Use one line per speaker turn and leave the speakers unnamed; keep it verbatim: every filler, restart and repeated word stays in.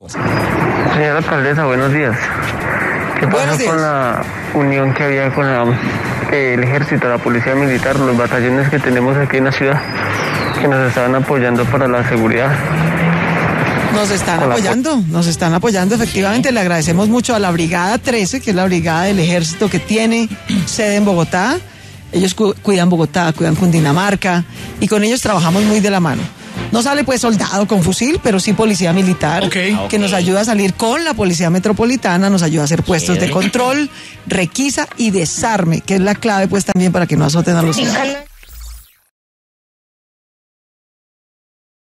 Señora alcaldesa, buenos días. ¿Qué pasa con la unión que había con la, eh, el ejército, la policía militar, los batallones que tenemos aquí en la ciudad, que nos estaban apoyando para la seguridad?
Nos están apoyando, nos están apoyando, efectivamente. Le agradecemos mucho a la Brigada trece, que es la brigada del ejército que tiene sede en Bogotá. Ellos cu- cuidan Bogotá, cuidan Cundinamarca, y con ellos trabajamos muy de la mano. No sale pues soldado con fusil, pero sí policía militar,
Okay.
que nos ayuda a salir con la policía metropolitana, nos ayuda a hacer puestos de control, requisa y desarme, que es la clave pues también para que no azoten a los ciudadanos.